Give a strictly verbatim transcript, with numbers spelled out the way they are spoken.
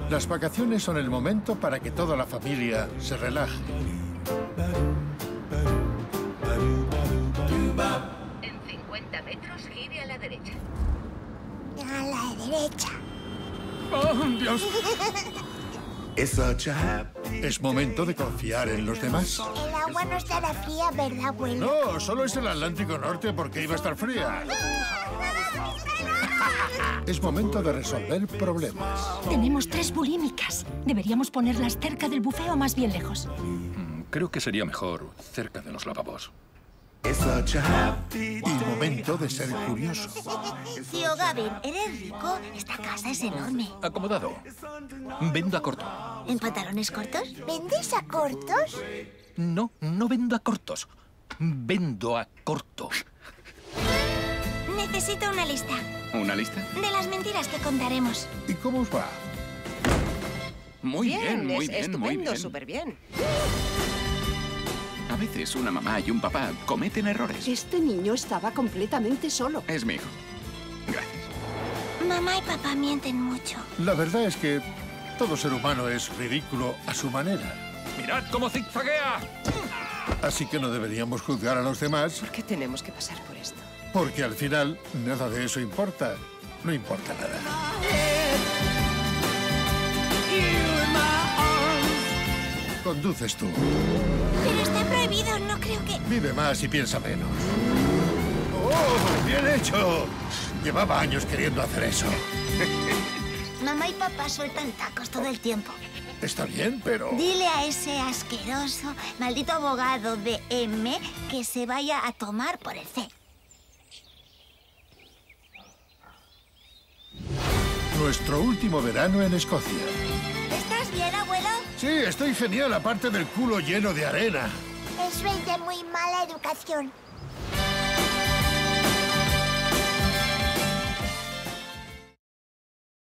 Las vacaciones son el momento para que toda la familia se relaje. En cincuenta metros, gire a la derecha. A la derecha. ¡Oh, Dios! Es momento de confiar en los demás. El agua no estará fría, ¿verdad, abuelo? No, solo es el Atlántico Norte porque iba a estar fría. Es momento de resolver problemas. Tenemos tres bulímicas. Deberíamos ponerlas cerca del bufeo, más bien lejos. Mm, Creo que sería mejor cerca de los lavabos. Y momento de ser curioso. Tío Gavin, ¿eres rico? Esta casa es enorme. Acomodado. Vendo a corto. ¿En pantalones cortos? ¿Vendes a cortos? No, no vendo a cortos. Vendo a corto. Necesito una lista ¿Una lista? de las mentiras que contaremos. ¿Y cómo os va? Muy bien, muy es bien, muy estupendo, bien. súper bien. A veces una mamá y un papá cometen errores. Este niño estaba completamente solo. Es mi hijo. Gracias. Mamá y papá mienten mucho. La verdad es que todo ser humano es ridículo a su manera. ¡Mirad cómo zigzaguea! Así que no deberíamos juzgar a los demás, ¿Por qué tenemos que pasar por esto? porque al final nada de eso importa. No importa nada. Conduces tú. Pero está prohibido, no creo que... Vive más y piensa menos. ¡Oh, bien hecho! Llevaba años queriendo hacer eso. Mamá y papá sueltan tacos todo el tiempo. Está bien, pero... Dile a ese asqueroso, maldito abogado de M que se vaya a tomar por el C. Nuestro último verano en Escocia. ¿Estás bien, abuelo? Sí, estoy genial, aparte del culo lleno de arena. Eso es de muy mala educación.